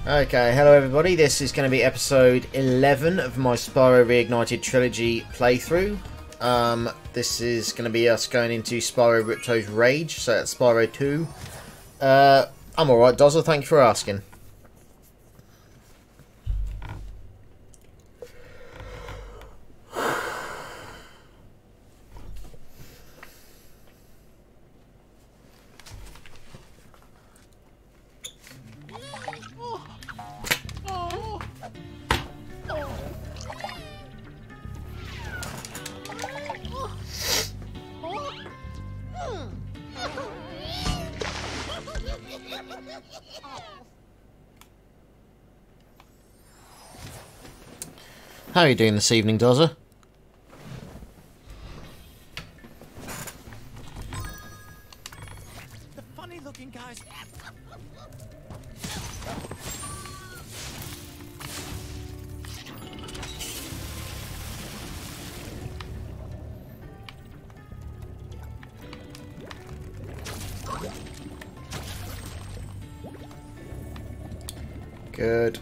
Okay, hello everybody, this is going to be episode 11 of my Spyro Reignited Trilogy playthrough. This is going to be us going into Spyro Ripto's Rage, so that's Spyro 2. I'm alright, Dozzle, thank you for asking. How are you doing this evening, Dozzer? The funny-looking guys. Good.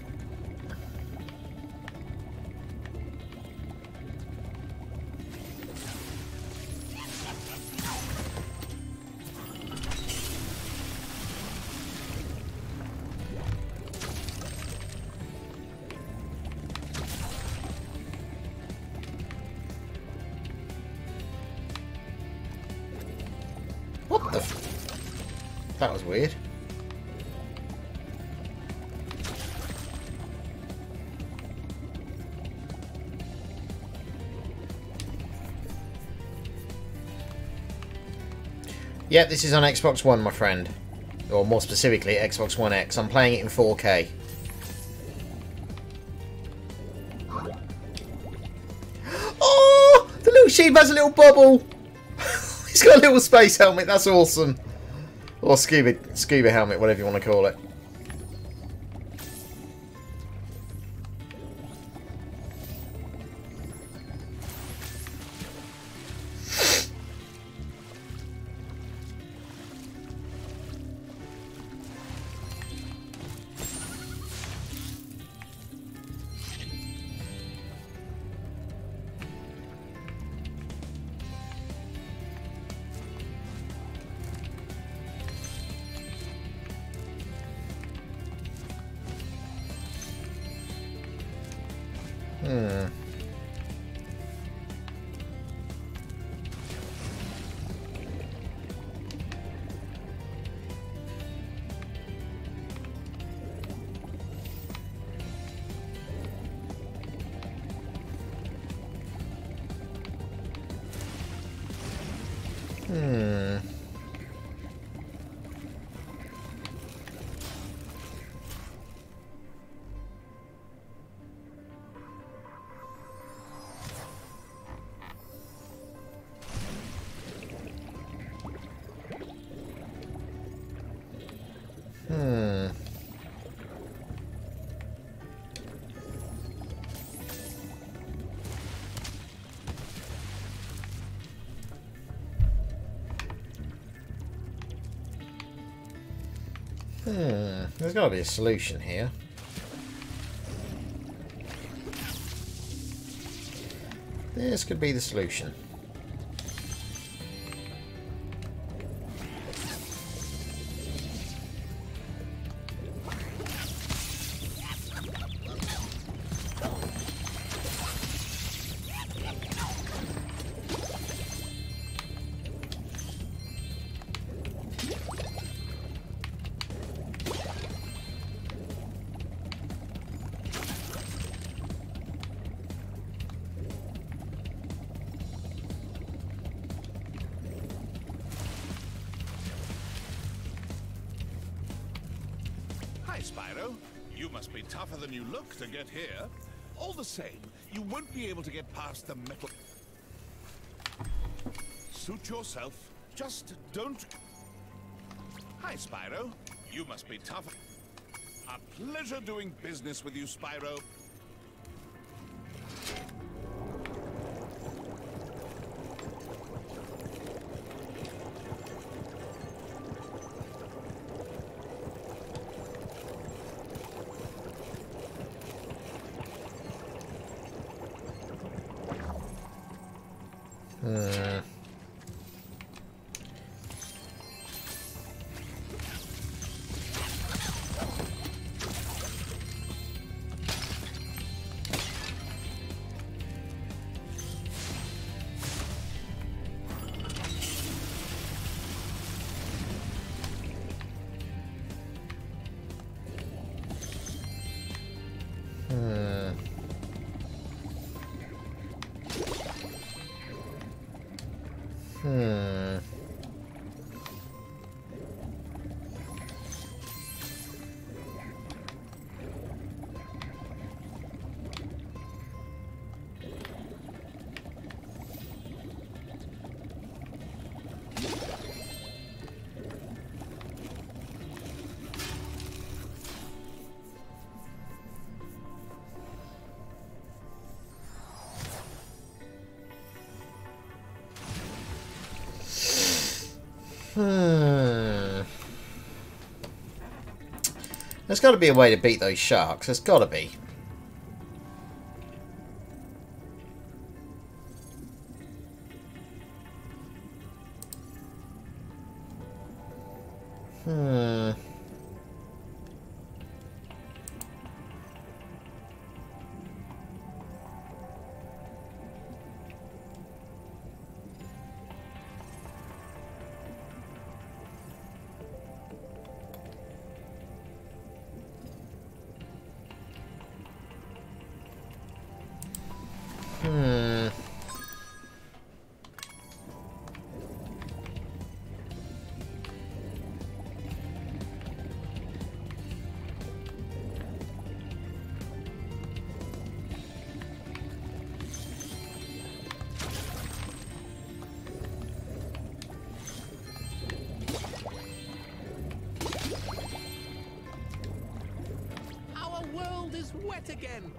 What the f... That was weird. Yep, this is on Xbox One, my friend. Or more specifically, Xbox One X. I'm playing it in 4K. Oh! The little sheep has a little bubble! He's got a little space helmet, that's awesome. Or scuba helmet, whatever you want to call it. There's got to be a solution here. This could be the solution. Hi, Spyro. You must be tougher than you look to get here. All the same, you won't be able to get past the metal... Suit yourself. Just don't... Hi, Spyro. You must be tougher... A pleasure doing business with you, Spyro. Hmm. There's got to be a way to beat those sharks. There's got to be. Our world is wet again.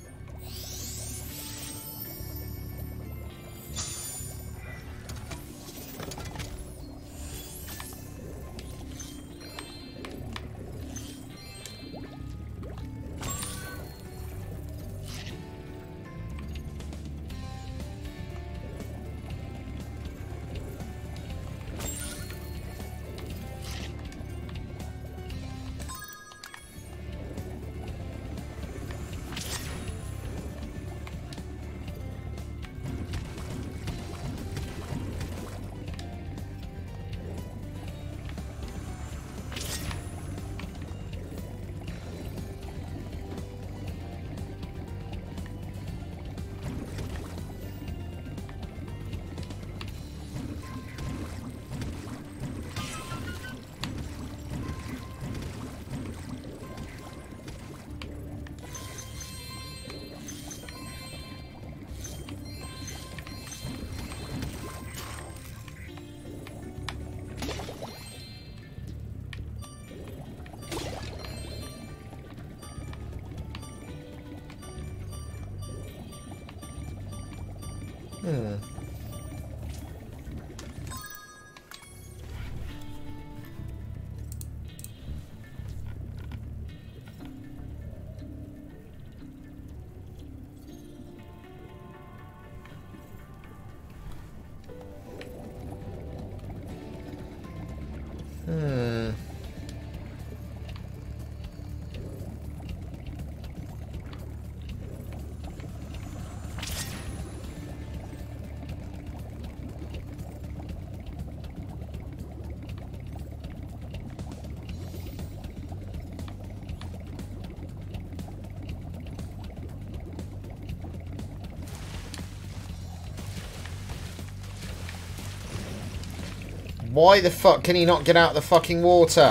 Why the fuck can he not get out of the fucking water?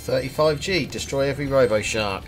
35G. Destroy every Robo Shark.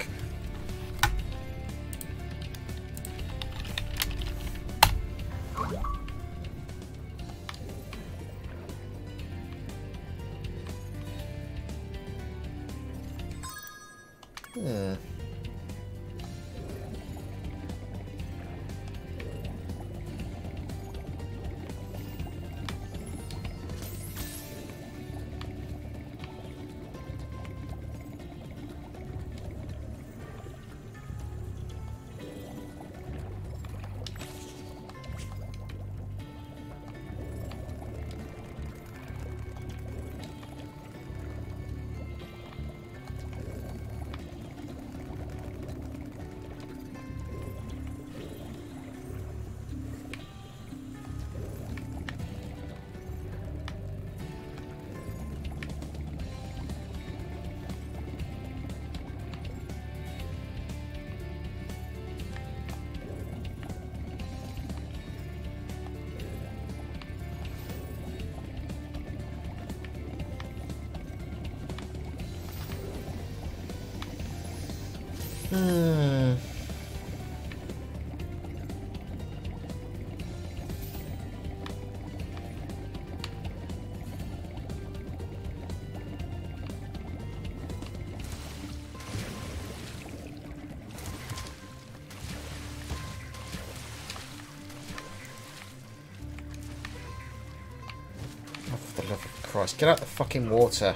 For the love of Christ, get out the fucking water.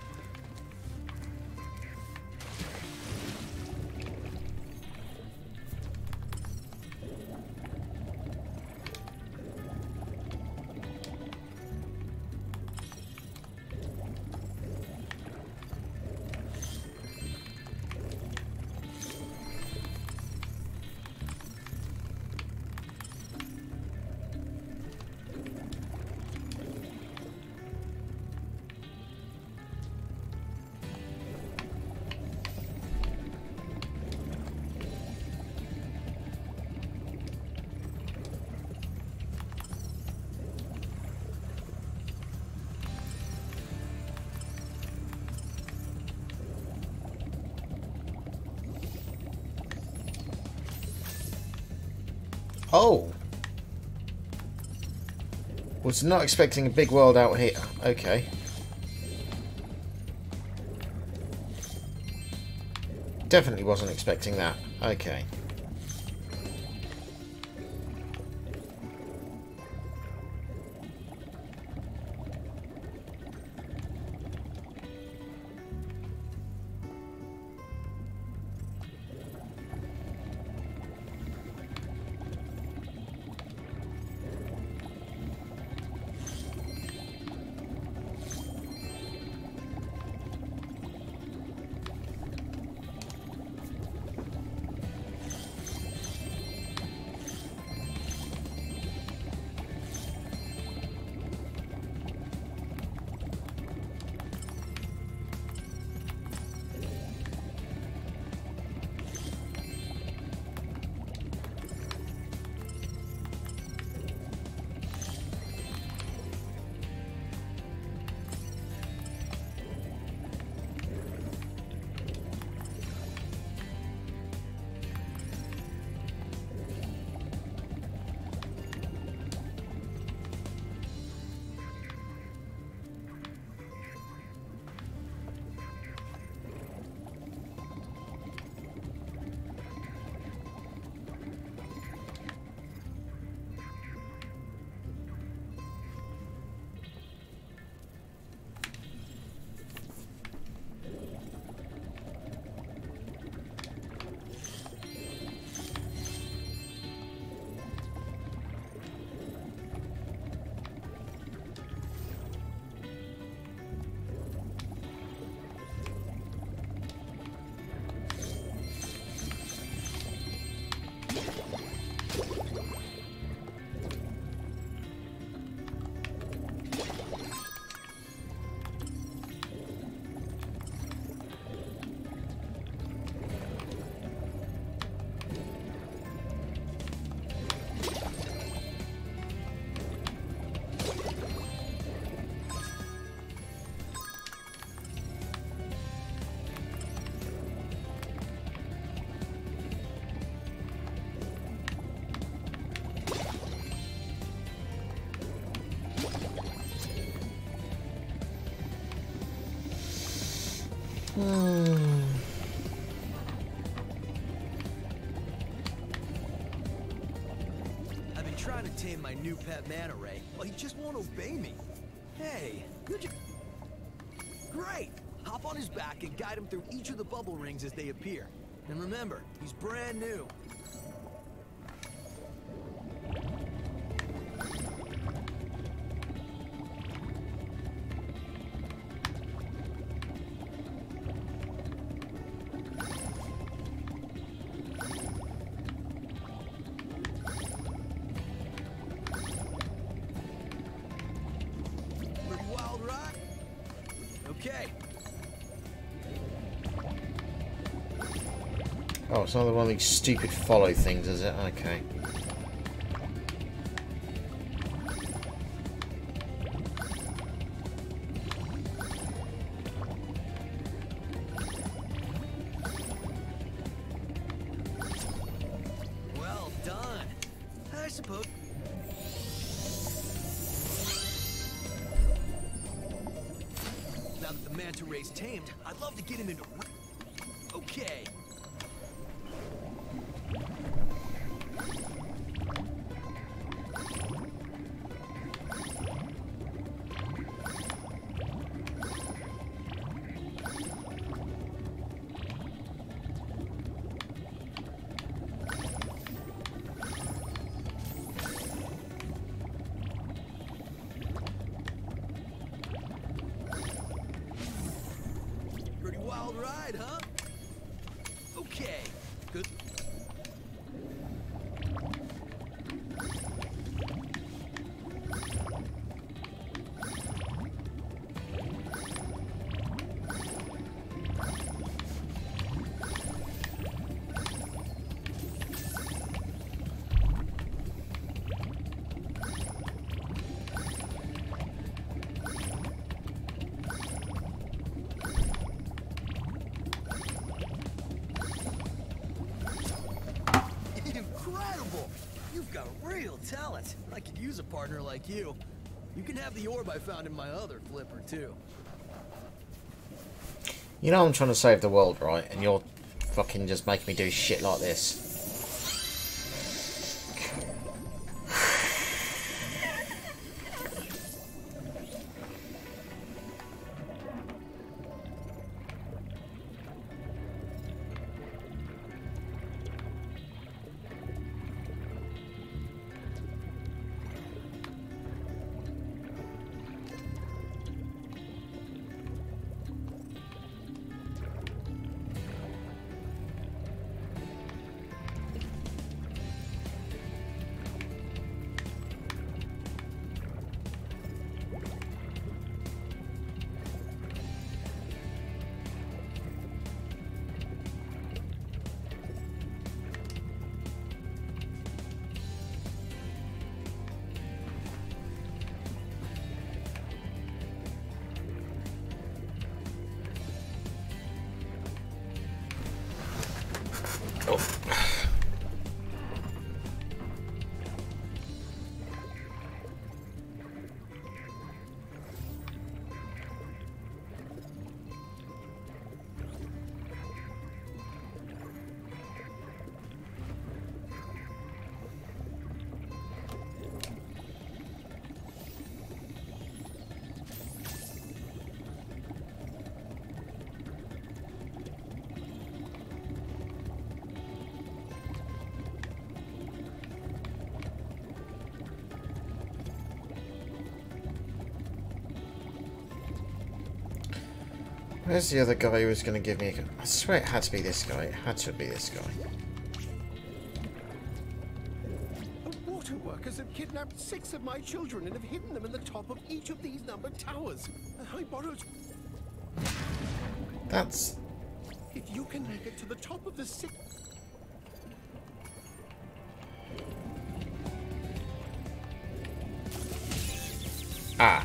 Oh! Was not expecting a big world out here. Okay. Definitely wasn't expecting that. Okay. I've been trying to tame my new pet manta ray, but he just won't obey me. Hey, could you... Great! Hop on his back and guide him through each of the bubble rings as they appear. And remember, he's brand new. Pretty wild ride? Okay. Oh, it's another one of these stupid follow things, is it? Okay. Well done. I suppose. Now that the manta ray's tamed, I'd love to get him into. Okay. Pretty wild ride, huh? Okay. Good. Incredible! You've got real talent. I could use a partner like you. You can have the orb I found in my other flipper, too. You know I'm trying to save the world, right? And you're fucking just making me do shit like this. Where's the other guy who was going to give me a... I swear it had to be this guy. It had to be this guy. The water workers have kidnapped 6 of my children and have hidden them in the top of each of these numbered towers. I borrowed... That's... If you can make it to the top of the 6... Ah.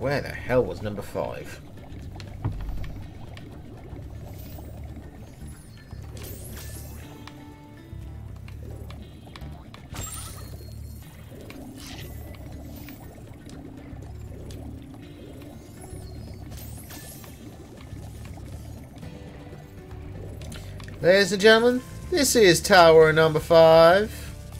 Where the hell was number 5? Ladies and gentlemen, this is tower number 5.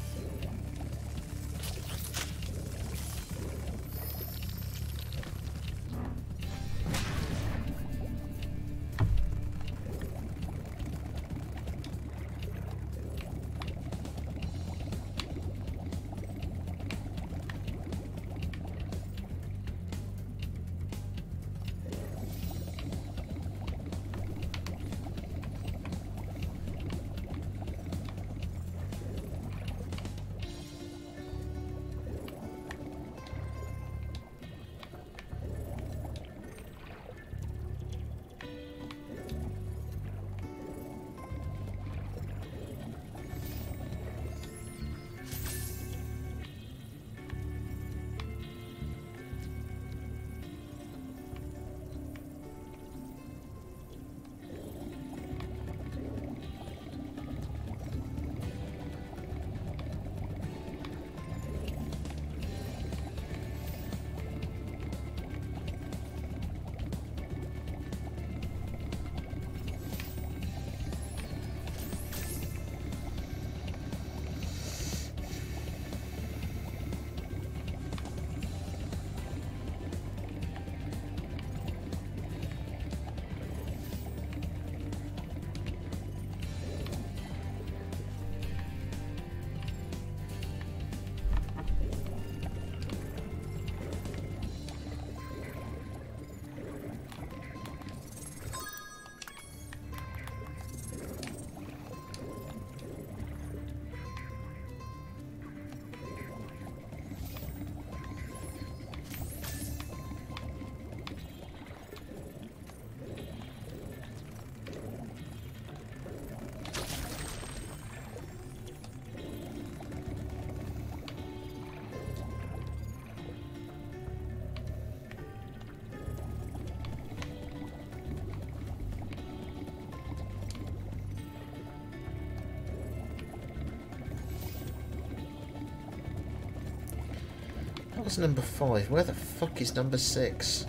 That was number 5. Where the fuck is number 6?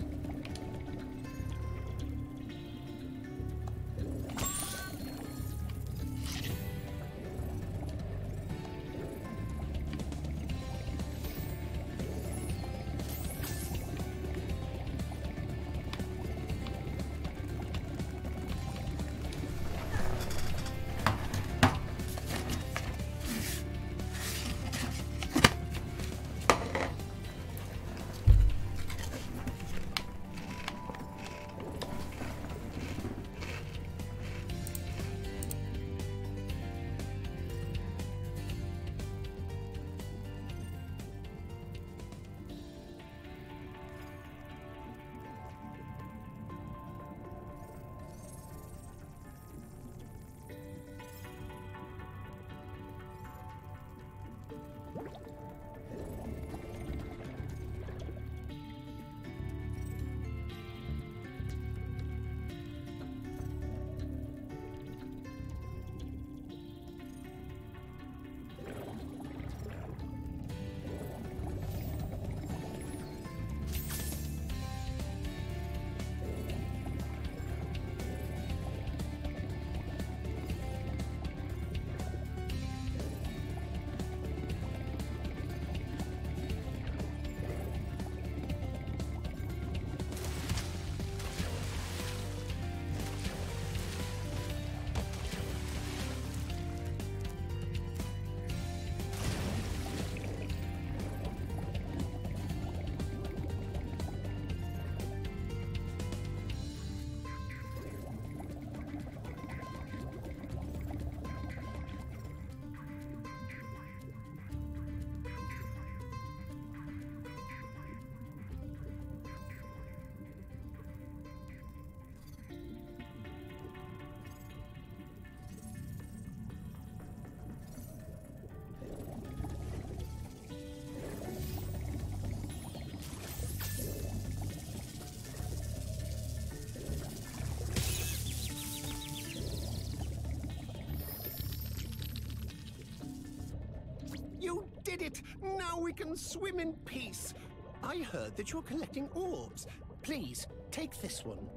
did it! Now we can swim in peace! I heard that you're collecting orbs. Please, take this one.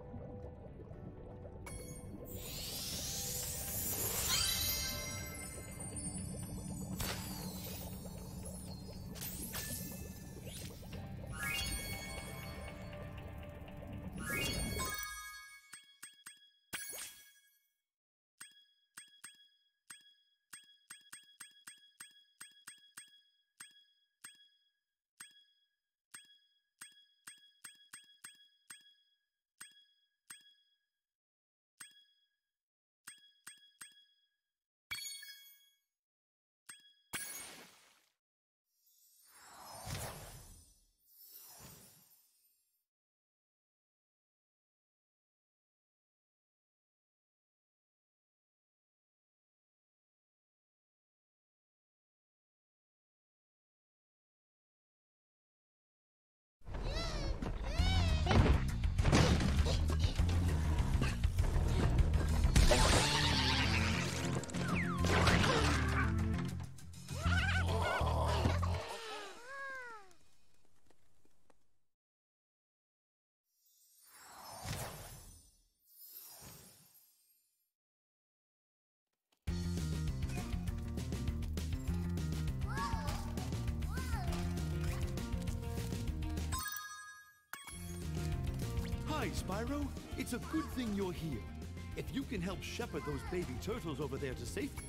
Hi, Spyro. It's a good thing you're here. If you can help shepherd those baby turtles over there to safety.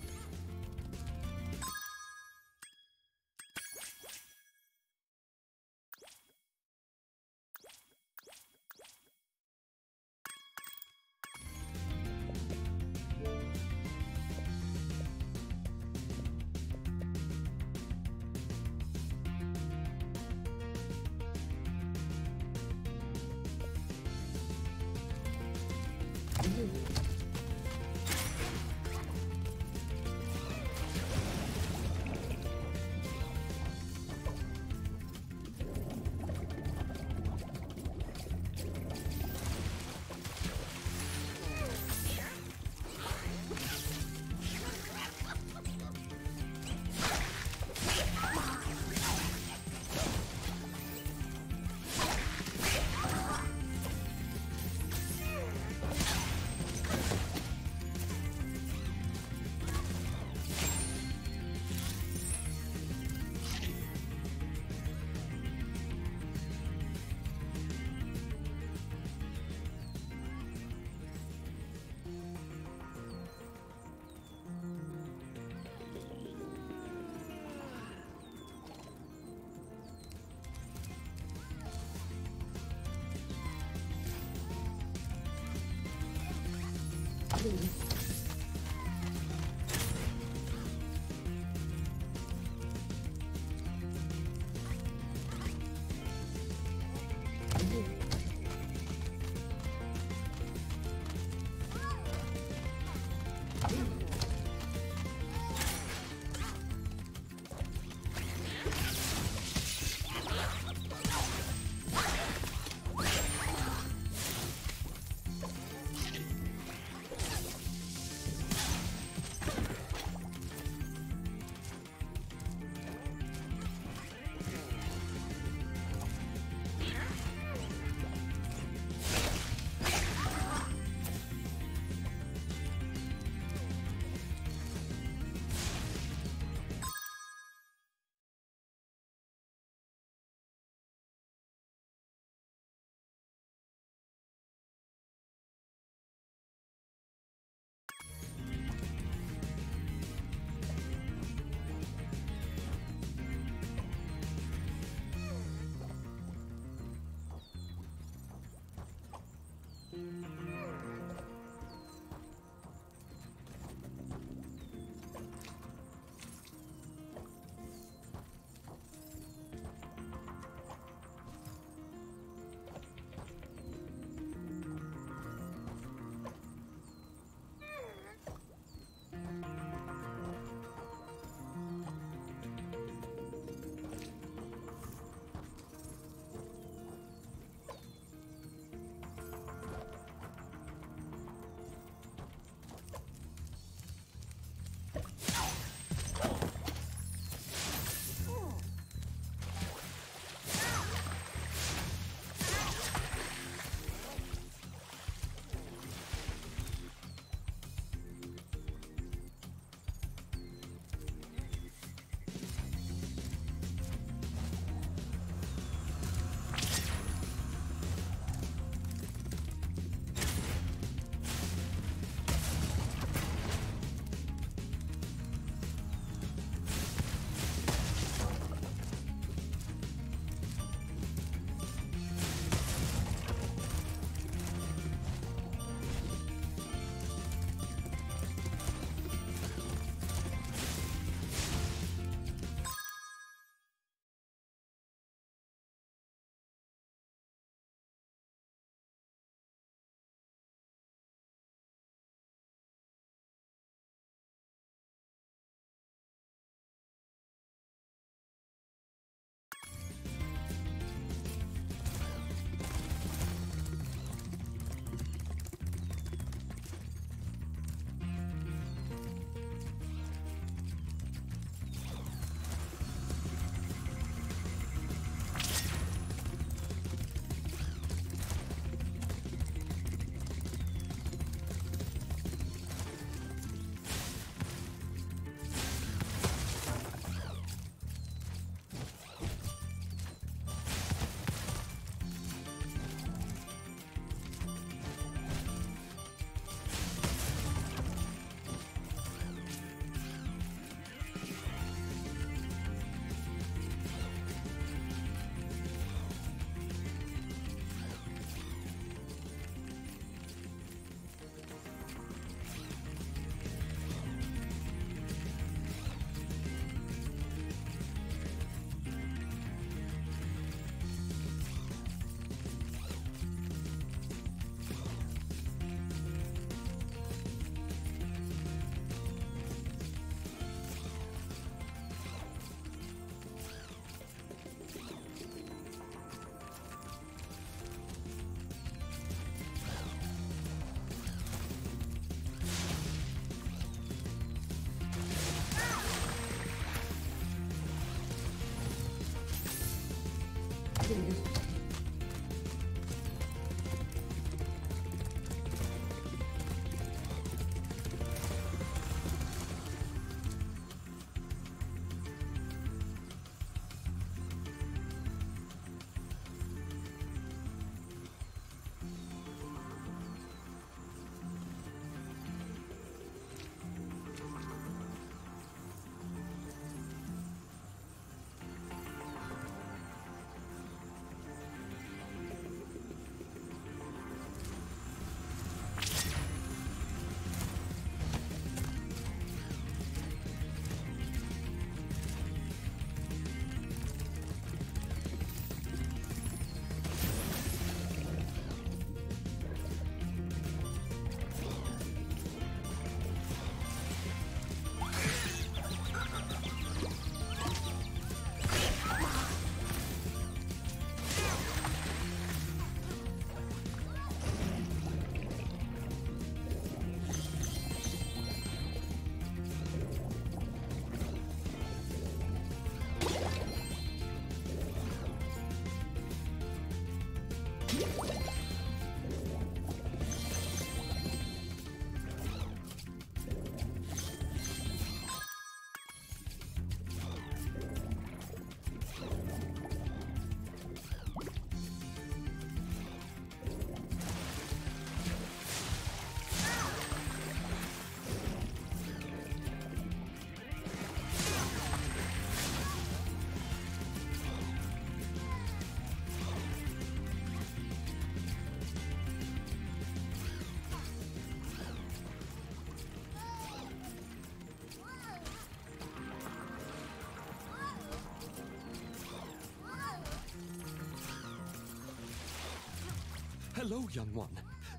Hello, young one.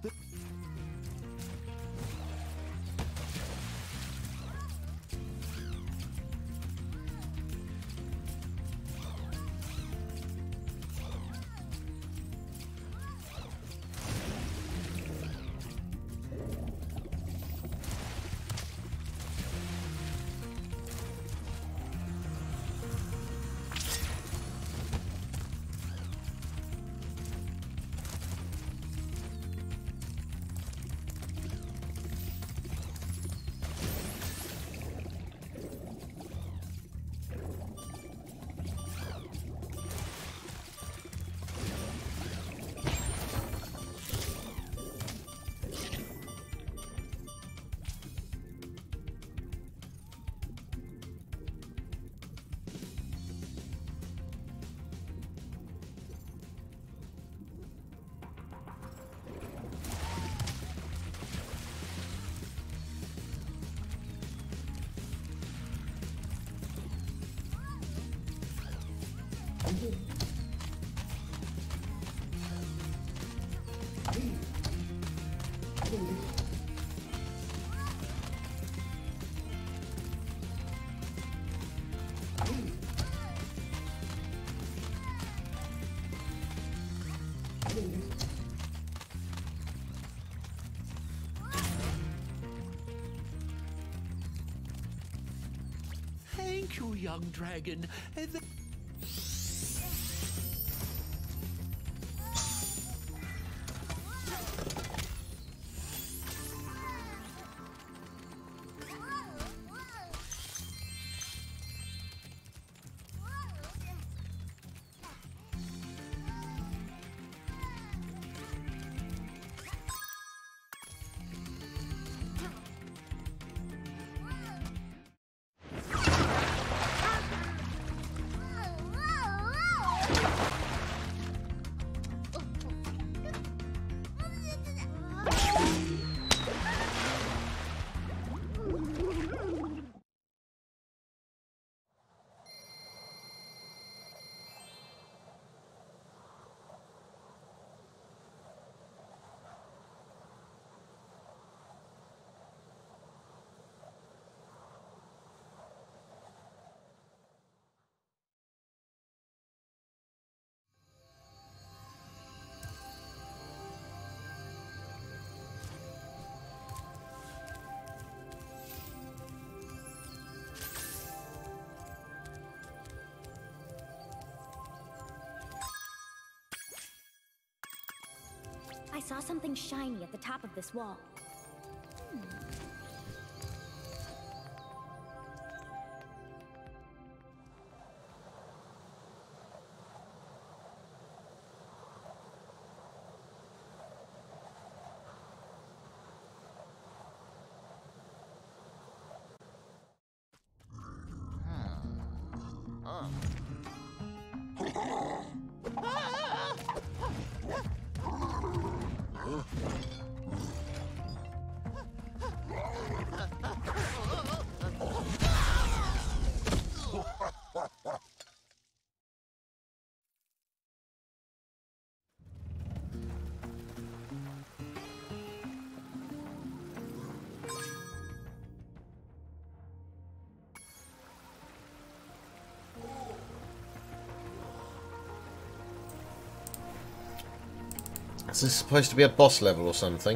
Thank you, young dragon. saw something shiny at the top of this wall. Is this supposed to be a boss level or something?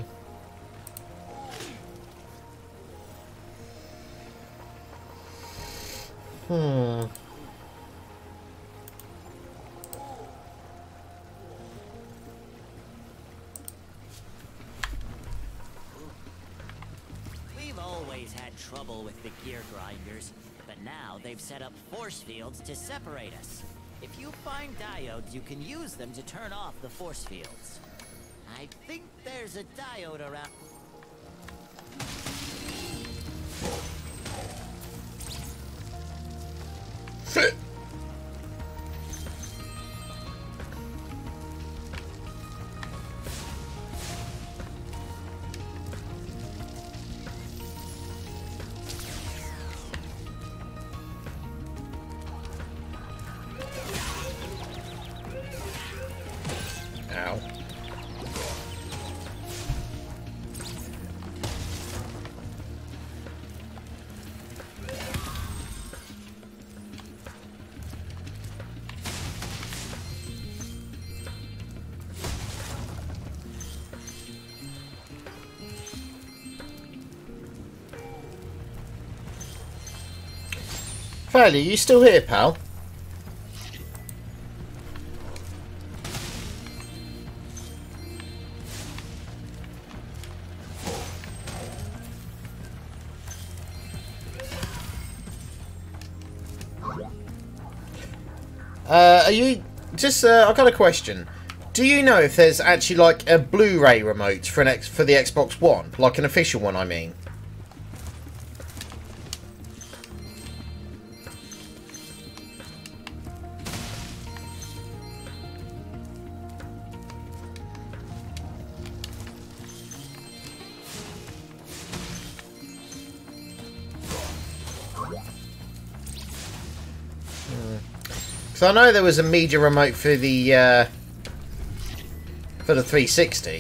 We've always had trouble with the gear grinders, but now they've set up force fields to separate us. If you find diodes, you can use them to turn off the force fields. I think there's a diode around. Ow. Fairly, you still here, pal? Are you just? I've got a question. Do you know if there's actually like a Blu-ray remote for for the Xbox One, like an official one? I mean. So I know there was a media remote for the 360.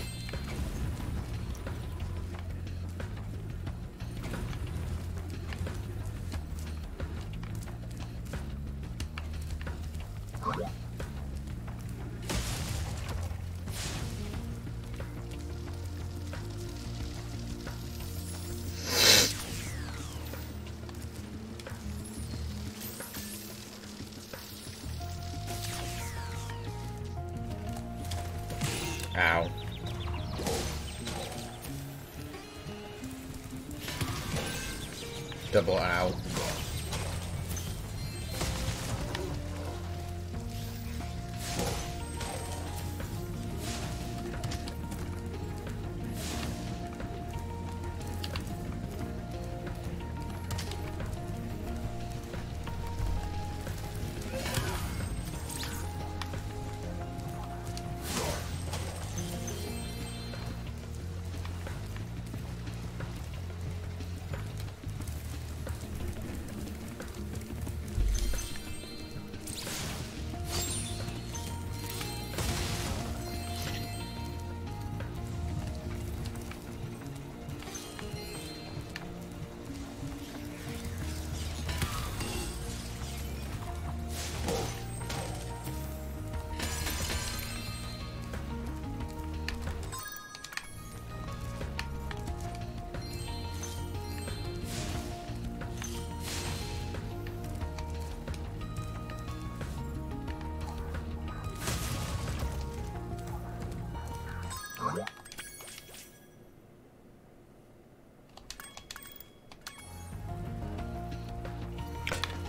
Ow. Double ow.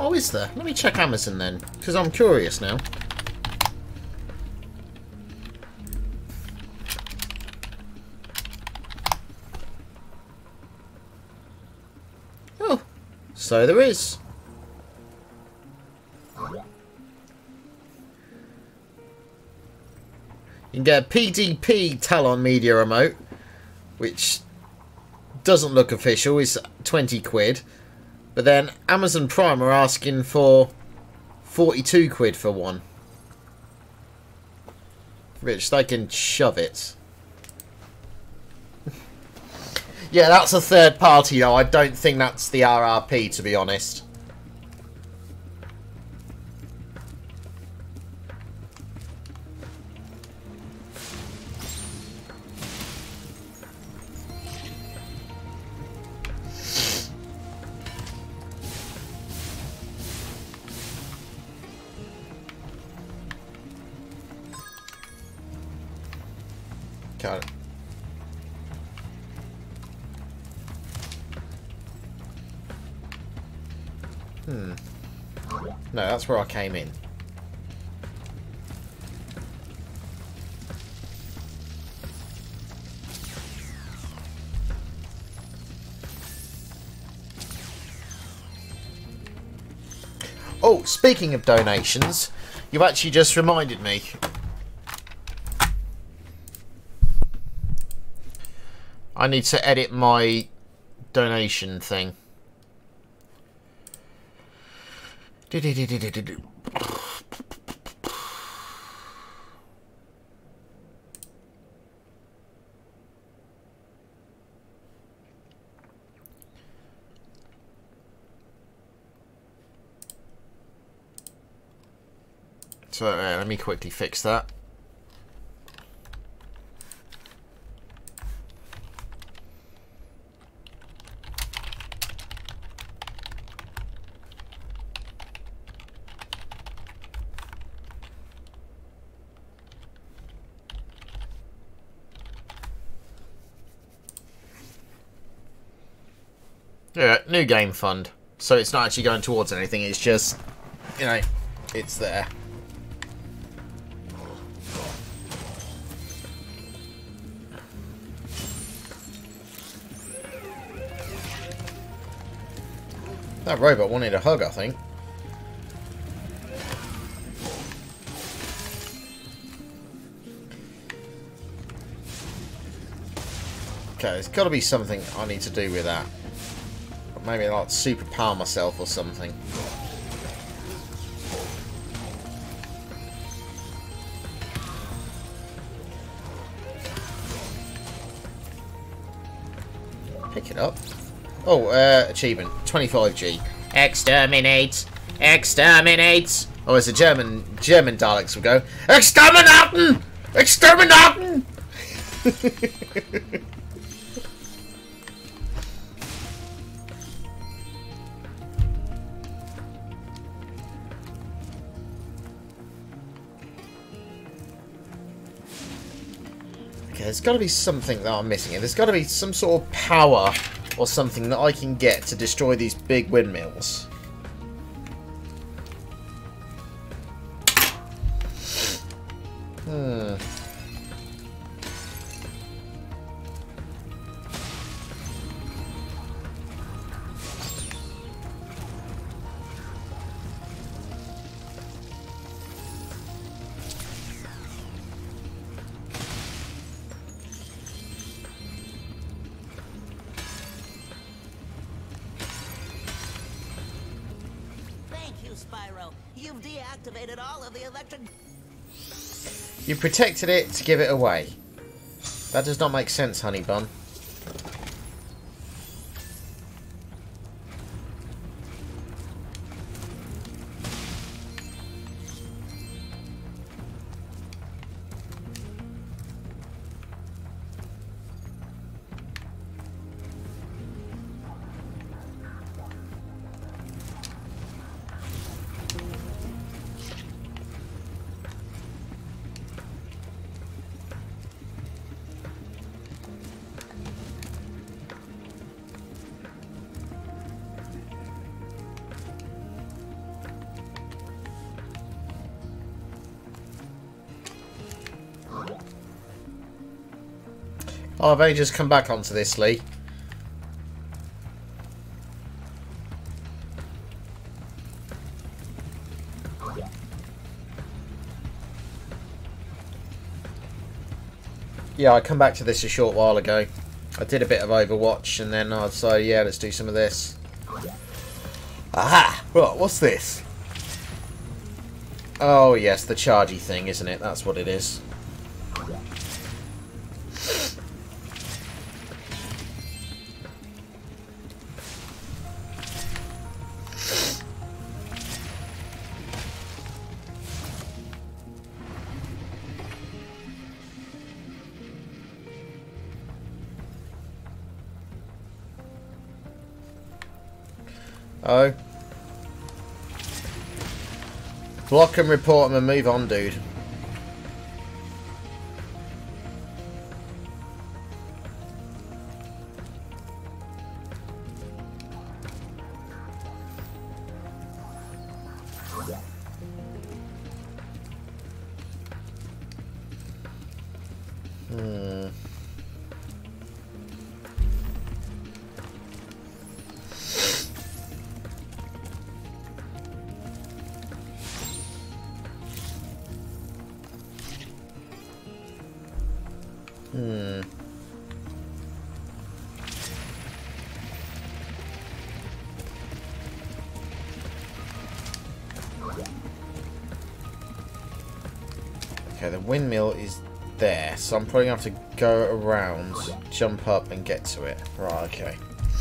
Oh, is there? Let me check Amazon then, because I'm curious now. Oh, so there is. You can get a PDP Talon Media Remote, which doesn't look official, it's 20 quid. But then Amazon Prime are asking for 42 quid for one. Which they can shove it. Yeah, that's a third party though. I don't think that's the RRP, to be honest. Got it. No, that's where I came in. Oh, speaking of donations, you've actually just reminded me. I need to edit my donation thing. So let me quickly fix that. Yeah, new game fund. So it's not actually going towards anything, it's just, you know, it's there. That robot wanted a hug, I think. Okay, there's got to be something I need to do with that. Maybe I'll like superpower myself or something. Pick it up. Oh, achievement 25G. Exterminate! Exterminate! Oh, as the German dialects would go, Exterminaten! Exterminaten! Okay, there's got to be something that I'm missing here. There's got to be some sort of power or something that I can get to destroy these big windmills. Spyro, you've deactivated all of the electric... You protected it to give it away. That does not make sense, honey bun. Oh, I've only just come back onto this, Lee. Yeah, I come back to this a short while ago. I did a bit of Overwatch and then I decided, yeah, let's do some of this. Aha! Right, what's this? Oh yes, the chargy thing, isn't it? That's what it is. Oh. Block and report him and move on, dude. Okay, the windmill is there, so I'm probably going to have to go around, jump up and get to it. Right, okay.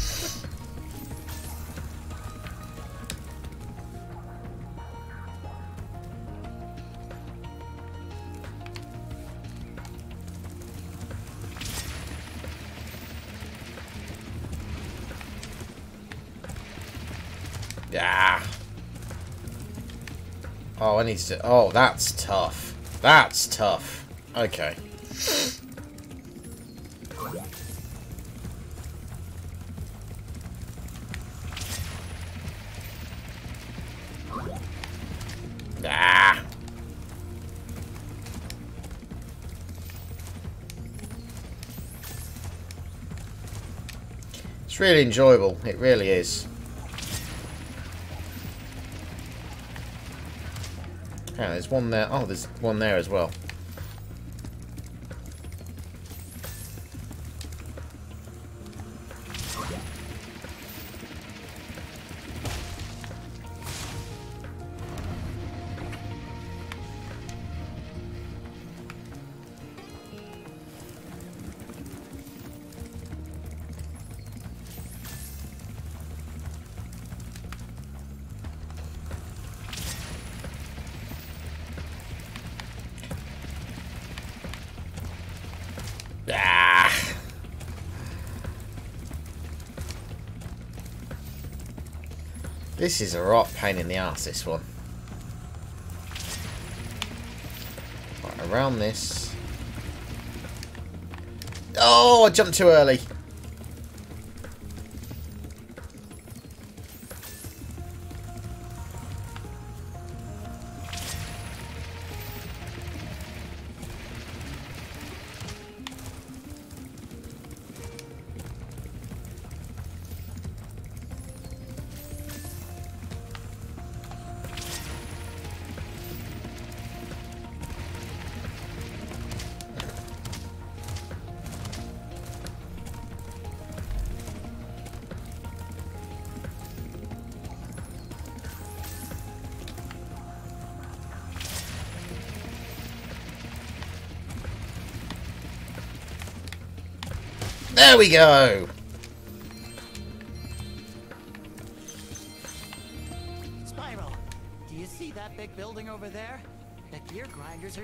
Yeah. Oh, I need to... Oh, that's tough. That's tough. Okay. Ah. It's really enjoyable. It really is. Yeah, there's one there. Oh, there's one there as well. Ah. This is a right pain in the arse, this one. Right, around this. Oh, I jumped too early. There we go! Spyro, do you see that big building over there? The gear grinders are...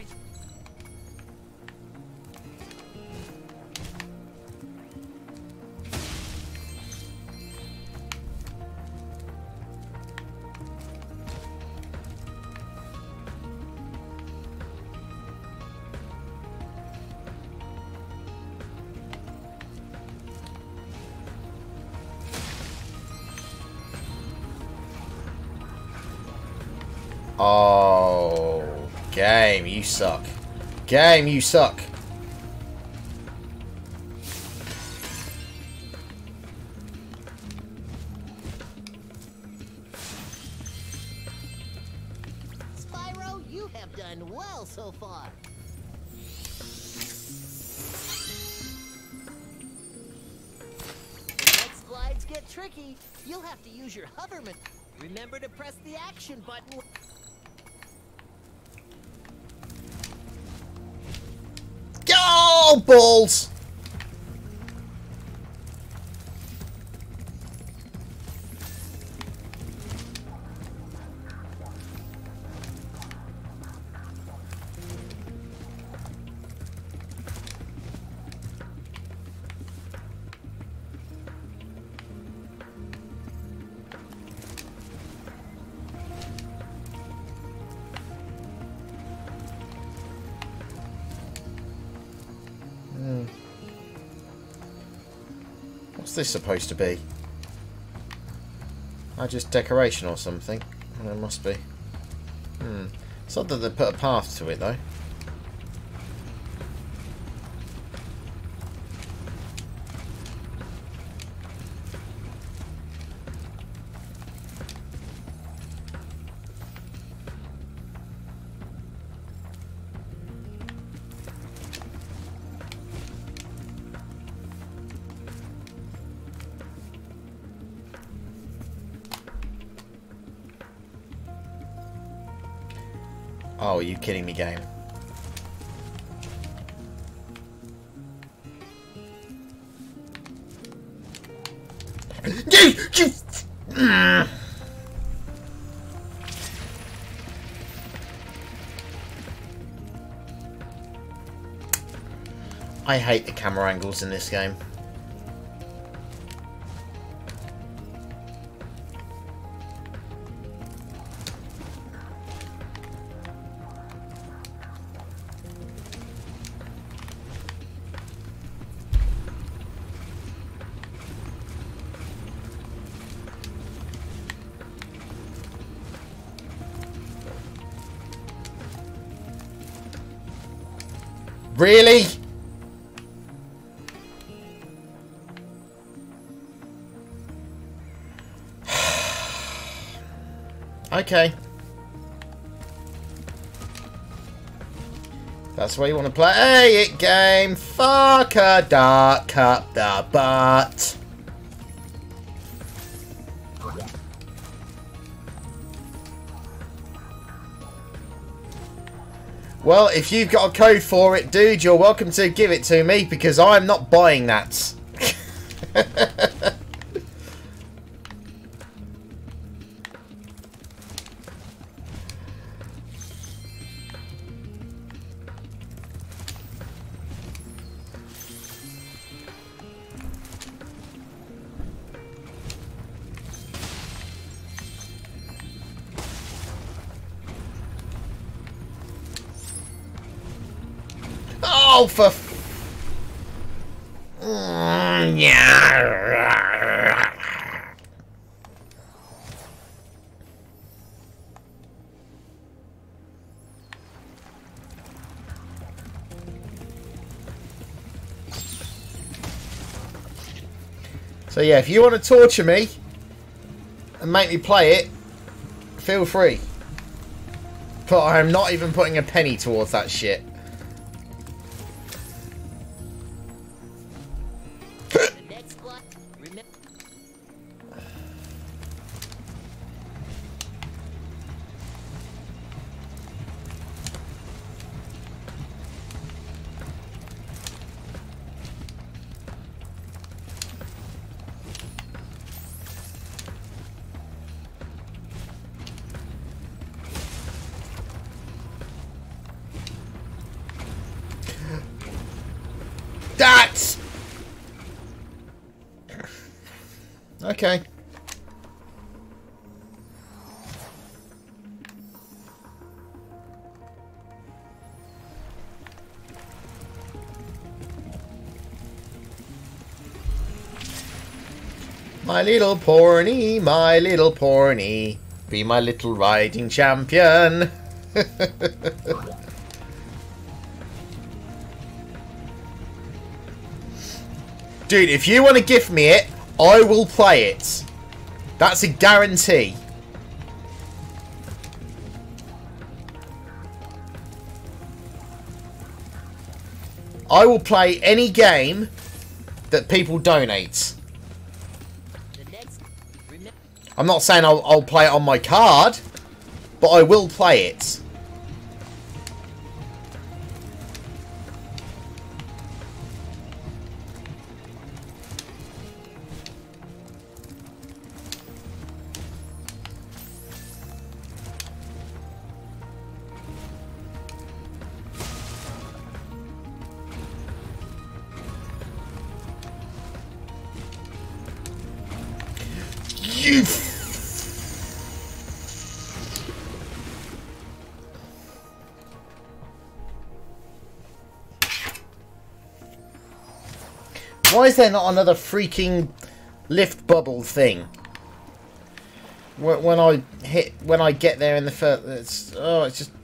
Oh, game, you suck. Game, you suck. You have done well so far. The next glides get tricky. You'll have to use your hoverman. Remember to press the action button. Go, balls! What's this supposed to be? Just decoration or something? Well, it must be. It's odd that they put a path to it though. Oh, are you kidding me, game? I hate the camera angles in this game. Really? Okay. That's where you want to play it, game. Fuck a duck up the butt. Well, if you've got a code for it, dude, you're welcome to give it to me, because I'm not buying that. Oh, for yeah. So yeah, if you want to torture me and make me play it, feel free. But I'm not even putting a penny towards that shit. That's okay. My little porny, be my little riding champion. Dude, if you want to gift me it, I will play it. That's a guarantee. I will play any game that people donate. I'm not saying I'll play it on my card, but I will play it. You Why is there not another freaking lift bubble thing? When I get there in the first, it's just.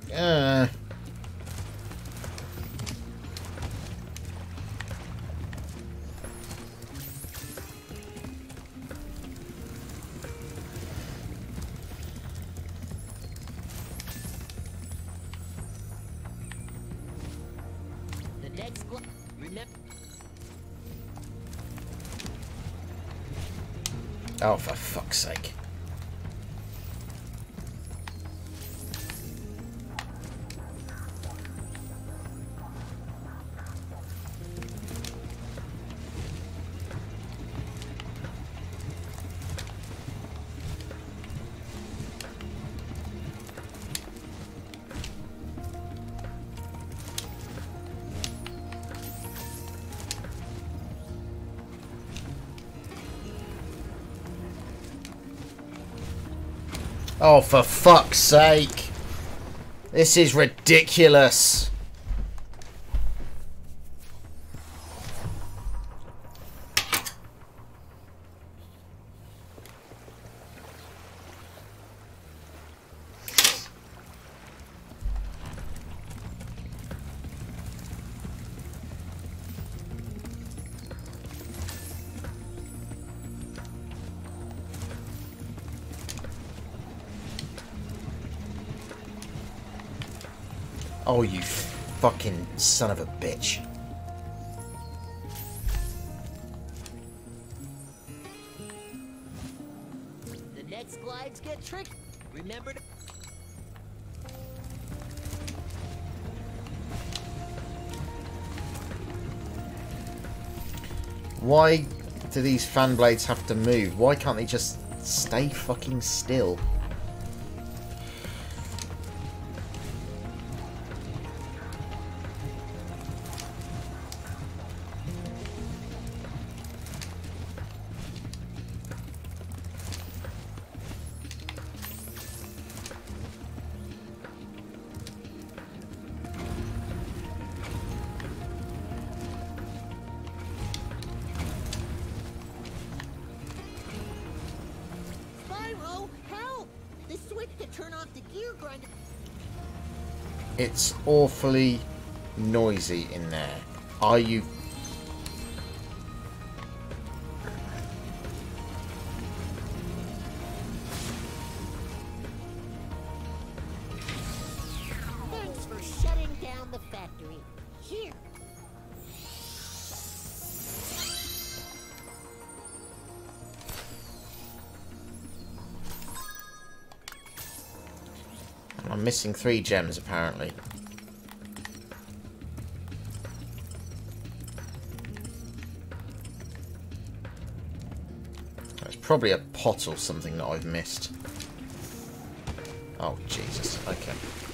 Oh, for fuck's sake. Oh, for fuck's sake. This is ridiculous. Oh, you fucking son of a bitch. The next glides get tricky. Remember to... Why do these fan blades have to move? Why can't they just stay fucking still? It's awfully noisy in there. Are you... Thanks for shutting down the factory. Here. I'm missing 3 gems, apparently. There's probably a pot or something that I've missed. Oh, Jesus. Okay.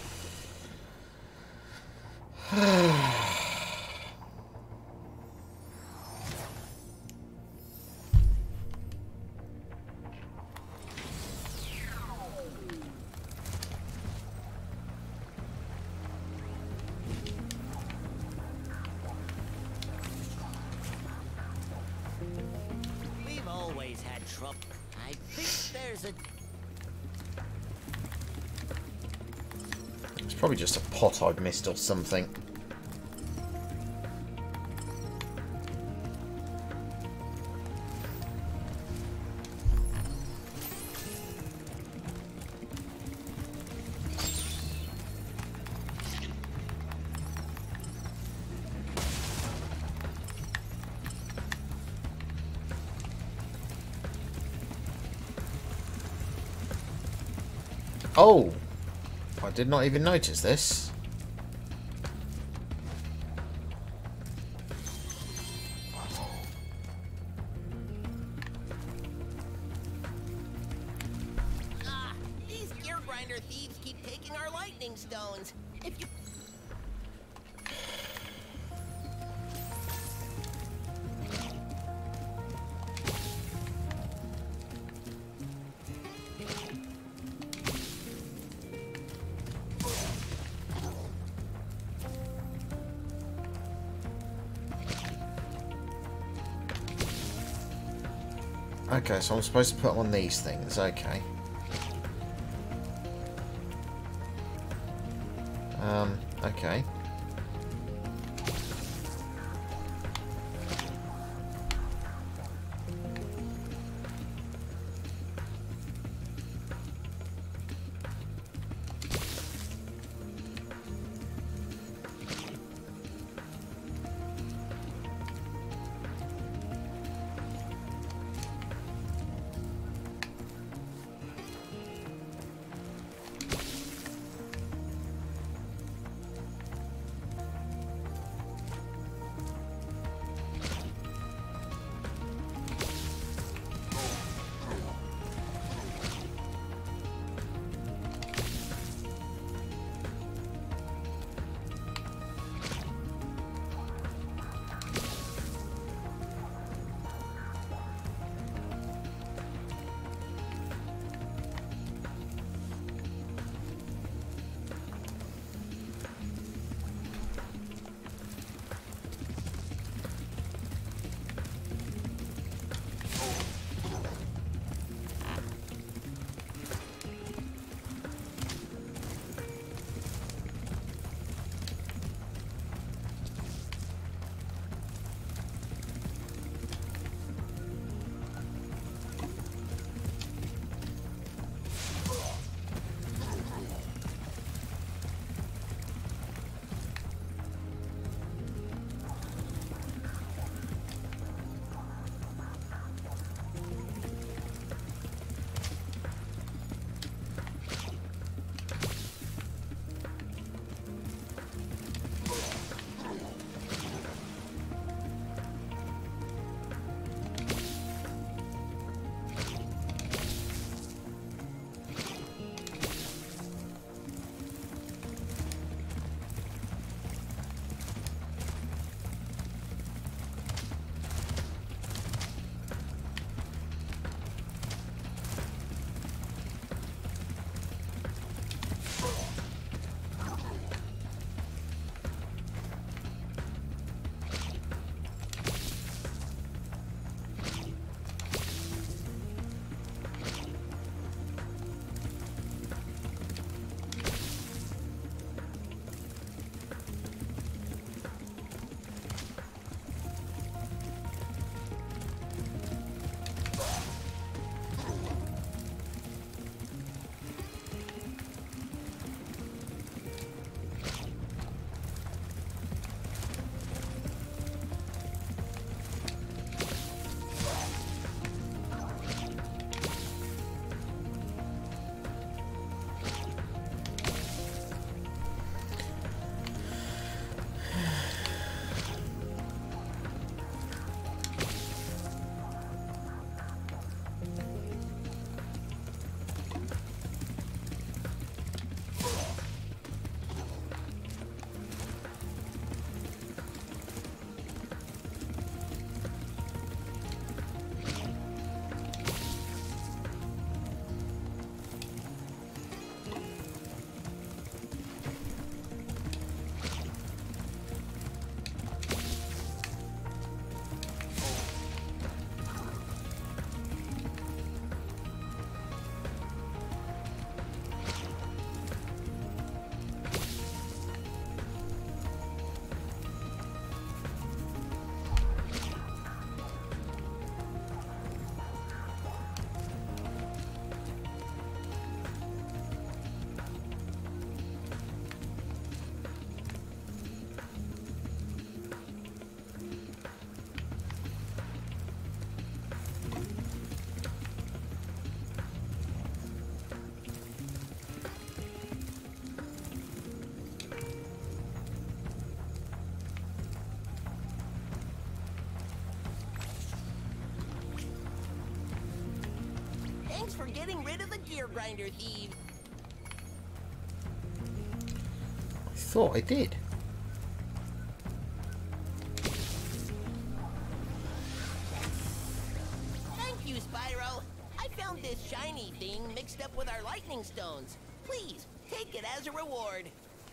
We've always had trouble. I think there's a... It's probably just a pot I've missed or something. Oh! I did not even notice this. These gear grinder thieves keep taking our lightning stones. If you... Okay, so I'm supposed to put on these things. Okay. Okay. Thanks for getting rid of the gear grinder thief. I thought I did. Thank you, Spyro. I found this shiny thing mixed up with our lightning stones. Please, take it as a reward.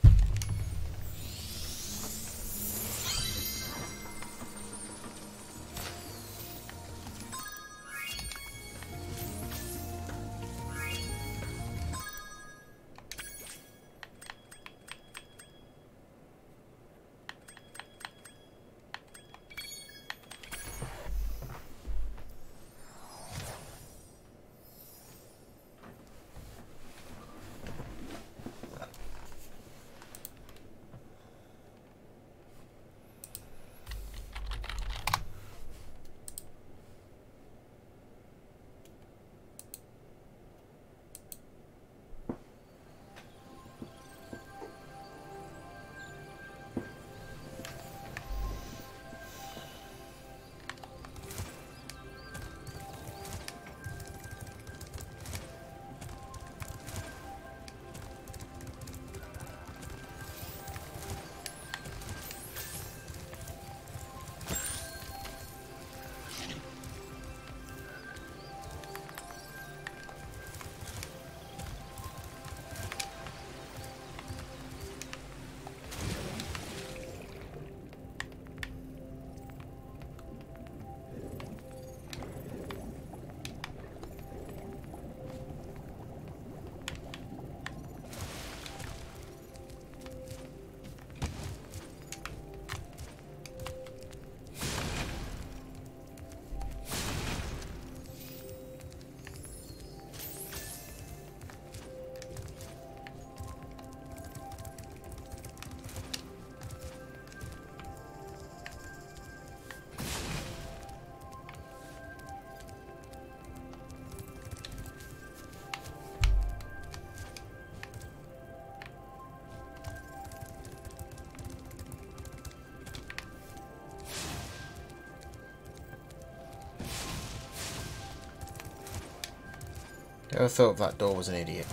I thought that door was an idiot.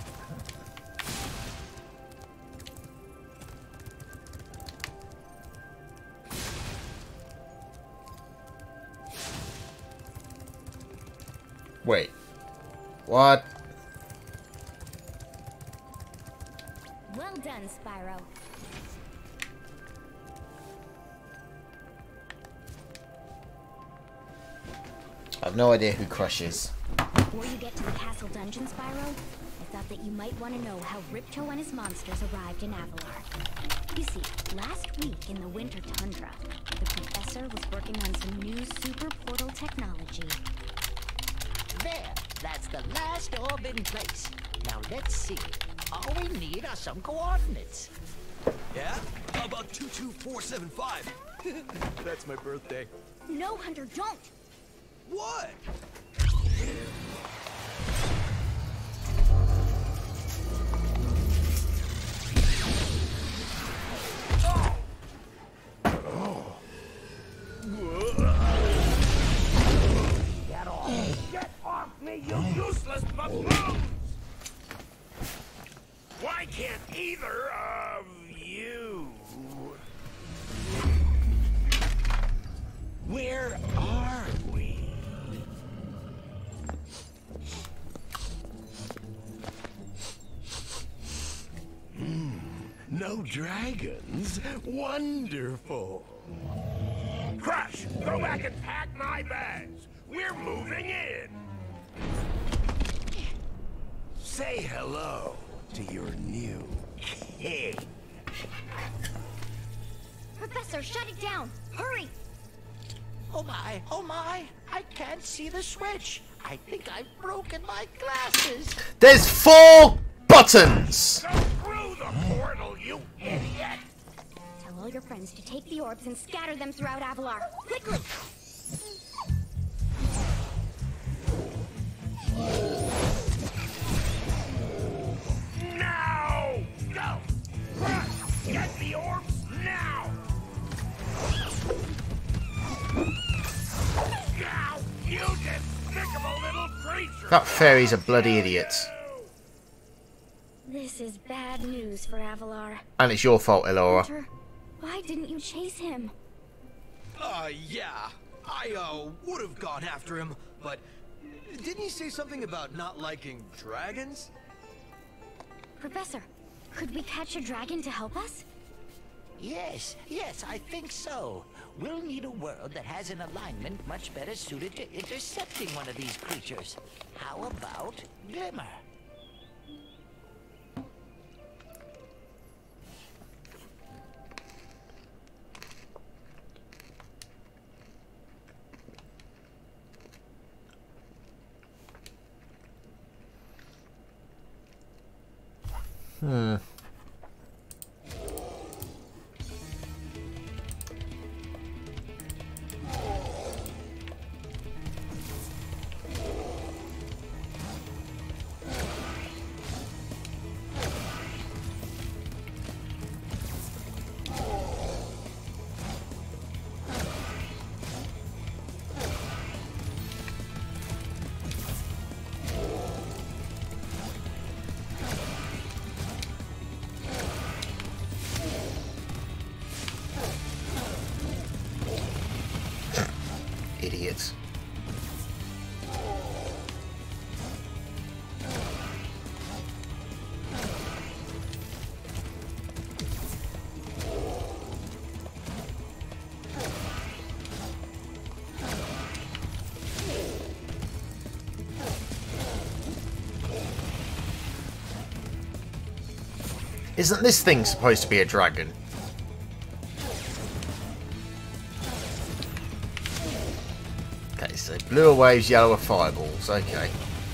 Wait. What? Well done, Spyro. I have no idea who Crush is. Before you get to the castle dungeon, Spyro, I thought that you might want to know how Ripto and his monsters arrived in Avalar. You see, last week in the winter tundra, the professor was working on some new super portal technology. There, that's the last orb in place. Now let's see. All we need are some coordinates. Yeah? How about 22475? That's my birthday. No, Hunter, don't! What? Get off me, you useless buffoons! Why can't either of you? Where are we? No dragons? Wonderful. Crush, go back and pack my bags. We're moving in. Say hello to your new king. Professor, shut it down! Hurry! Oh my, I can't see the switch. I think I've broken my glasses. There's 4 buttons! Go through the portal, you idiot! Tell all your friends to take the orbs and scatter them throughout Avalar. Quickly! Now! Go! Crush! Get the orbs now! Now, you despicable little creature! That fairies are bloody idiots. This is bad news for Avalar. And it's your fault, Elora. Winter, why didn't you chase him? Yeah. I would have gone after him, but didn't he say something about not liking dragons? Professor, could we catch a dragon to help us? Yes, I think so. We'll need a world that has an alignment much better suited to intercepting one of these creatures. How about Glimmer? Idiots. Isn't this thing supposed to be a dragon? Okay, so blue are waves, yellow are fireballs. Okay.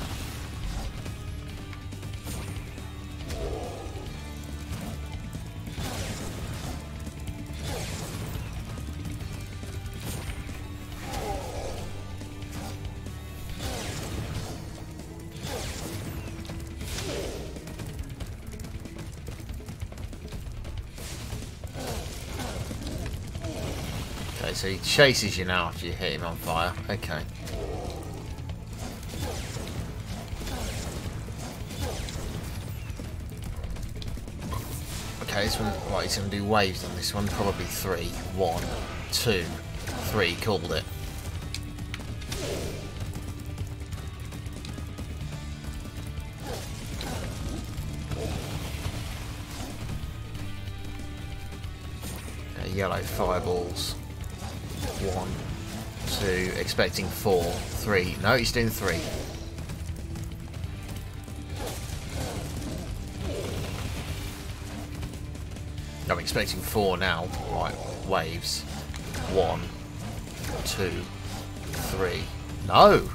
Okay, so he chases you now after you hit him on fire. Okay. Okay, this one, right, he's going to do waves on this one. Probably 3. 1, 2, 3. Called it. Okay, yellow fireballs. 1, 2, expecting 4, 3. No, he's doing 3. I'm expecting 4 now. Right, waves. 1, 2, 3. No!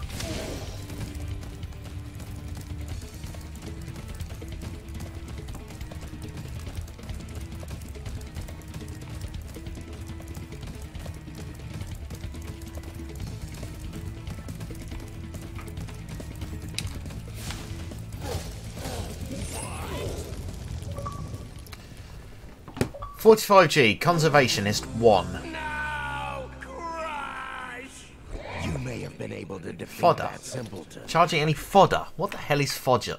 $45G, Conservationist 1. You may have been able to defeat Fodder. that simpleton. Charging any fodder? What the hell is fodder?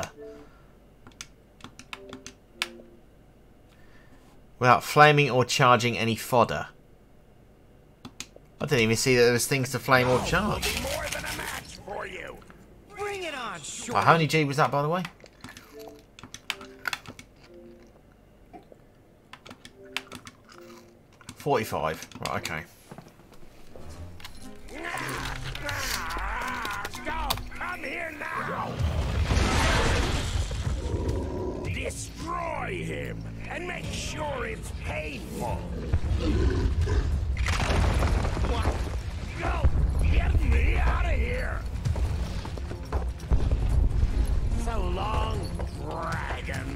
Without flaming or charging any fodder. I didn't even see that there was things to flame or charge. More than a match for you. Bring it on, short. How many G was that, by the way? $45. Right, okay. Stop! Come here now! Destroy him and make sure it's painful. What? Go! Get me out of here! So long, dragon.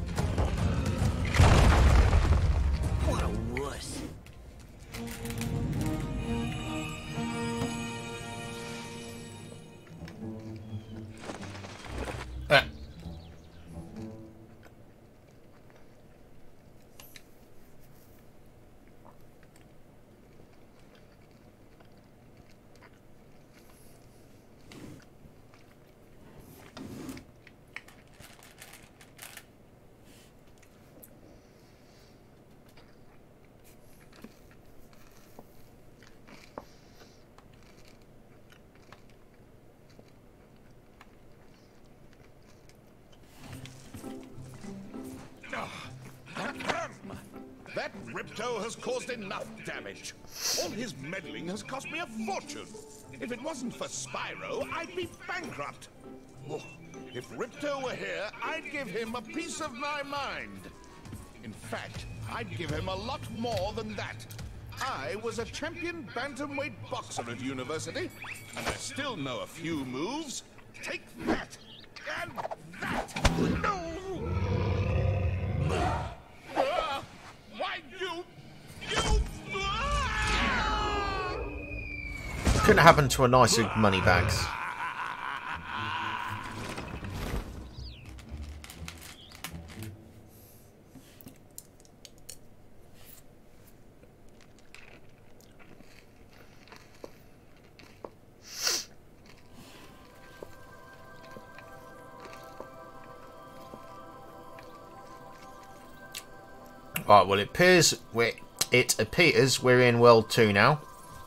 What a wuss. Ripto has caused enough damage. All his meddling has cost me a fortune. If it wasn't for Spyro, I'd be bankrupt. Oh, if Ripto were here, I'd give him a piece of my mind. In fact, I'd give him a lot more than that. I was a champion bantamweight boxer at university, and I still know a few moves. Take that, and that! No! Why, you... Couldn't happen to a nicer money bags. Right, well, it appears we're in World 2 now.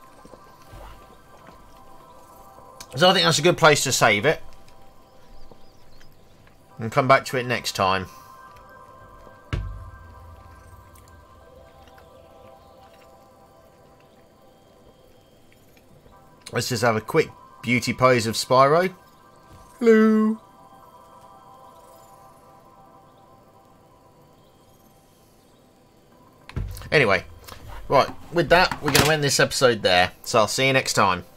So I think that's a good place to save it. And come back to it next time. Let's just have a quick beauty pose of Spyro. Hello. Anyway, right, with that, we're going to end this episode there. So I'll see you next time.